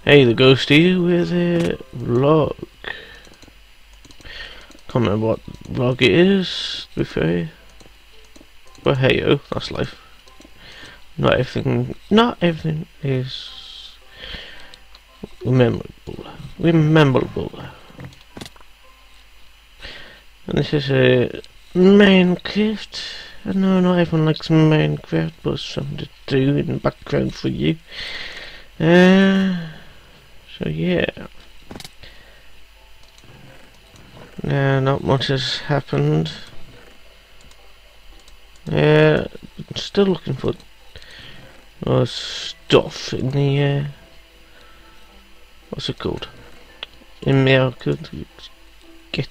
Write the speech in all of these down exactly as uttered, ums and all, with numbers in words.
Hey, the ghost here with a vlog. Can't remember what vlog it is, to be fair. But hey yo, that's life. Not everything, not everything is memorable. Rememberable. And this is a Minecraft. I know not everyone likes Minecraft, but it's something to do in the background for you. Uh, so yeah. Uh, not much has happened. Yeah, uh, still looking for uh, stuff in the uh, what's it called? In America to get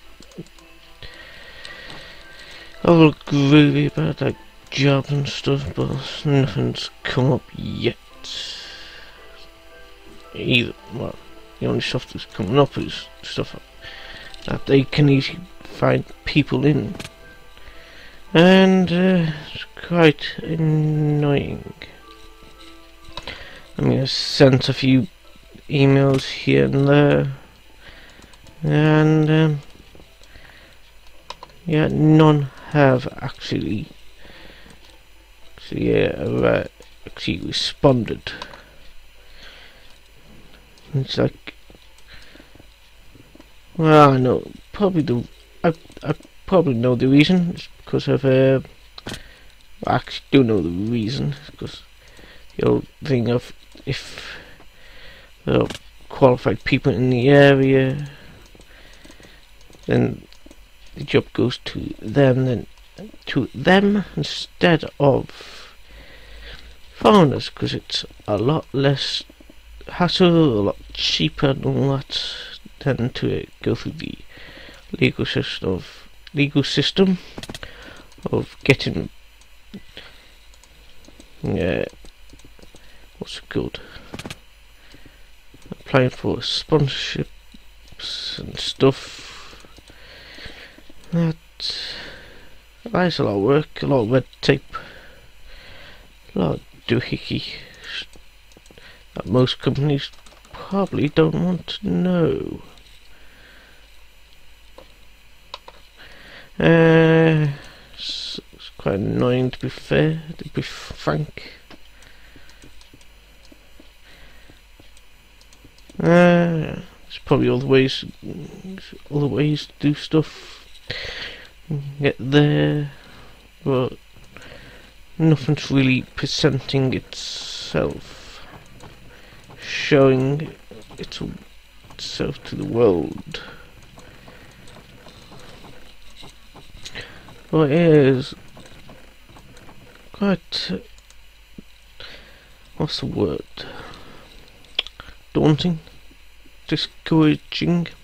all groovy about like jobs and stuff, but nothing's come up yet. Either, well, the only stuff that's coming up is stuff that they can easily find people in, and uh, it's quite annoying. I mean, I sent a few emails here and there, and um, yeah, none have actually actually, uh, actually responded. It's like, well, I know probably the I I probably know the reason. It's because of uh, I actually do know the reason. It's because the old thing of if there are qualified people in the area, then the job goes to them, then to them instead of foreigners, because it's a lot less hassle, a lot cheaper and all that, than to uh, go through the legal system of legal system of getting uh, what's it called? Applying for sponsorships and stuff. That that's a lot of work, a lot of red tape, a lot of doohickey that most companies probably don't want to know. Uh, it's, it's quite annoying, to be fair, to be frank. Uh, it's probably all the ways, all the ways to do stuff, get there, but nothing's really presenting itself, showing itself to the world. Well, it is quite, uh, what's the word, daunting, discouraging,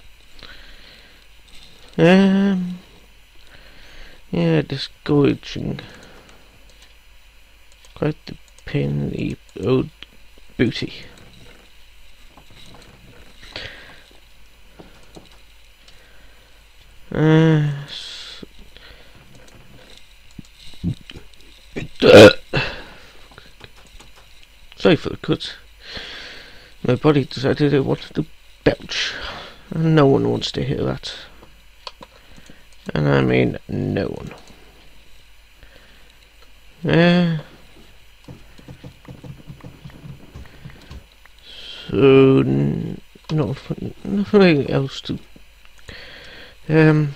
um, yeah, discouraging, quite the pain in the old booty. Uh, uh, sorry for the cuts. My body decided it wanted to belch, and no one wants to hear that. And I mean no one. Uh, so n nothing, nothing else to um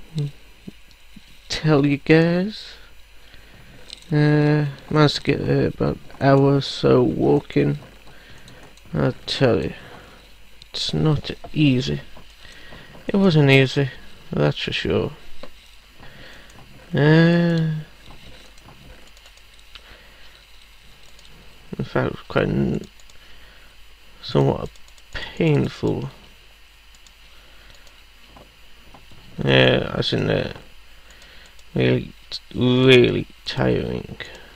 tell you guys. Uh, managed to get uh, about an hour or so walking. I tell you, it's not easy. It wasn't easy, that's for sure. Uh, in fact, it was quite n somewhat painful. Yeah, as in uh, really, really tiring.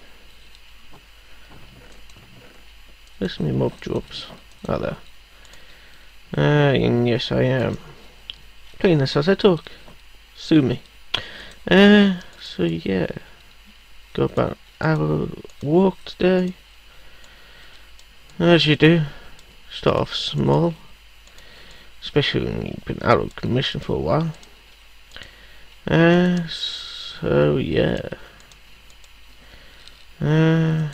Listen to me mob drops. Are there? Ah, uh, and yes I am. Playing this as I talk. Sue me. Uh, so yeah. Got about an hour walk today. As you do. start off small, especially when you've been out of commission for a while. Uh, so yeah. Uh,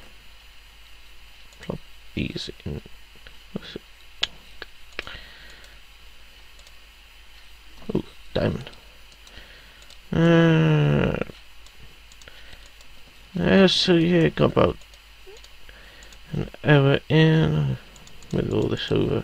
plop these in. What's it? Oh, diamond. Uh, uh, so yeah, got about an hour in with all this over.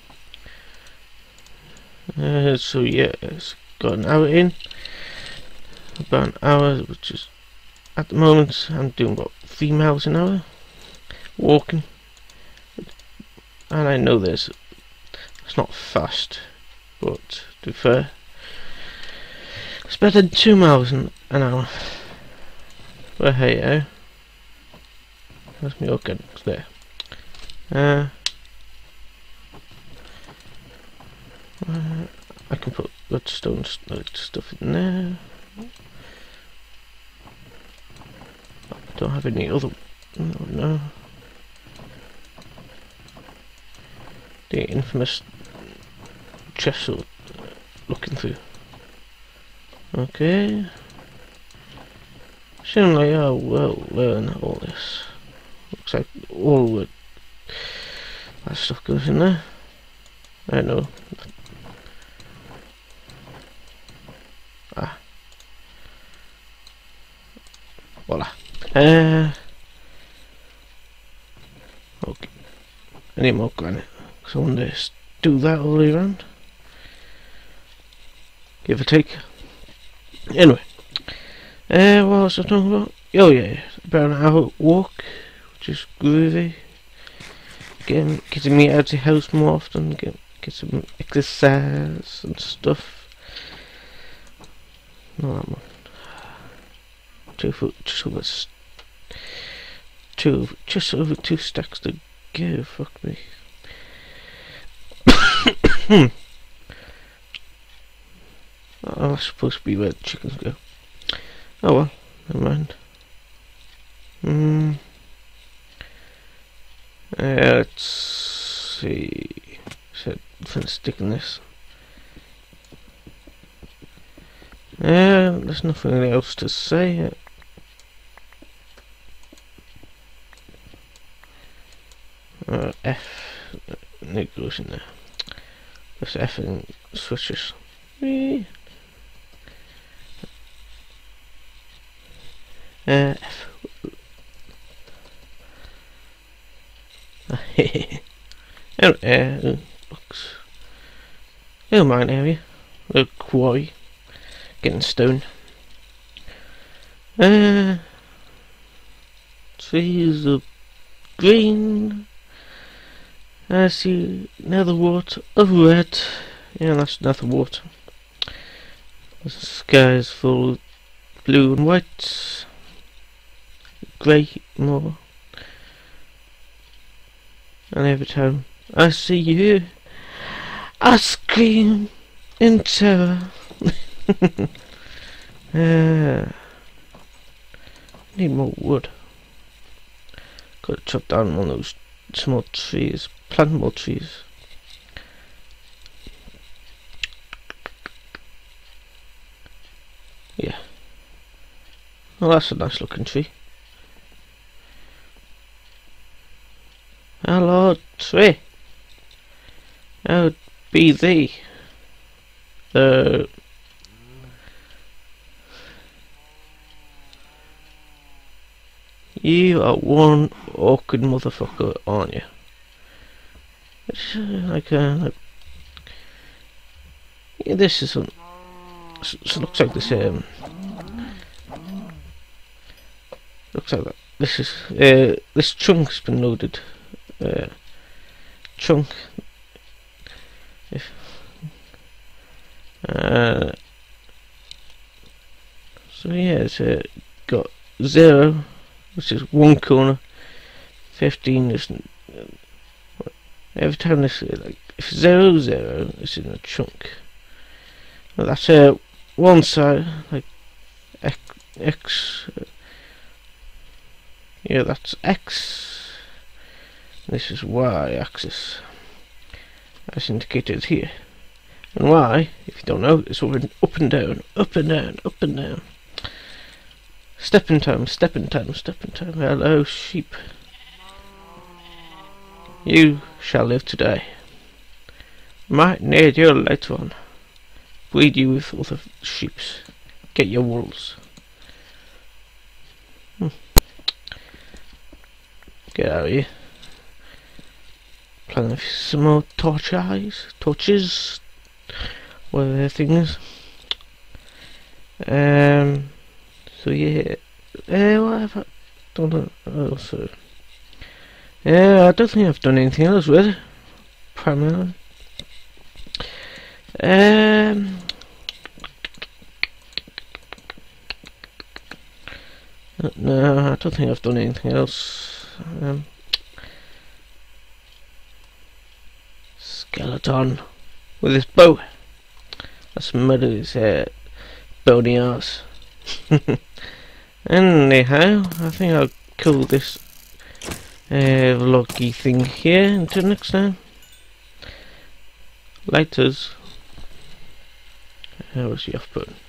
Uh, so yeah, it's got an hour in. About an hour, which is at the moment I'm doing about three miles an hour walking, and I know there's it's not fast, but to be fair, it's better than two miles an, an hour. But hey, eh? That's me okay there. Uh, uh, I can put redstone st stuff in there. I don't have any other. No, no. The infamous chest looking through. Okay. Soon like I will learn all this. Looks like all the that stuff goes in there. I know. Ah. Voila. Uh, okay. I need more granite. So I want to do that all the way around. Give or take. Anyway. Uh, what was I talking about? Oh yeah, about an hour walk, which is groovy. Getting, getting me out of the house more often, get, get some exercise and stuff. Not that much. Two foot, just over, two, just over two stacks to go. Fuck me. Oh, that's supposed to be where the chickens go. Oh well, never mind. Hmm. Uh, let's see. So, let's stick in this. Uh, there's nothing else to say. Uh, F. It goes in there. Press F and switches. Whee. Uh, F. Anyway, uh, looks. Oh, mine area. The quarry. Getting stone. Uh, trees are green. I see nether water of red. Yeah, that's nether water. The sky is full of blue and white. Grey more. And every time I see you, I scream in terror. uh, need more wood. Gotta chop down one of those small trees. Plant more trees. Yeah. Well, that's a nice looking tree. Hello, tree. How be thee? Uh, you are one awkward motherfucker, aren't you? It's uh, like uh, like, yeah, this is some. So looks like this. Um, looks like that. This is uh, this chunk's been loaded. Uh, chunk. If uh, so, yeah, it's uh, got zero, which is one corner. Fifteen is uh, every time this uh, like if zero zero is in a chunk. Well, that's uh, one side like x. x uh, yeah, that's x. This is y-axis, as indicated here. And y, if you don't know, is up and, up and down, up and down, up and down. Step in time, step in time, step in time. Hello, sheep. You shall live today. Might need you later on. Breed you with other sheeps. Get your wools. Hmm. Get out of here. Planning for some more torches, torches, whatever things. Um. So yeah. Uh, what have I done? Oh, so. Yeah, I don't think I've done anything else with it. Primarily. Um. No, I don't think I've done anything else. Um. Skeleton with his bow. Let's murder his uh, bony ass. Anyhow, I think I'll kill this uh, vloggy thing here until next time. Laters. How was the off button?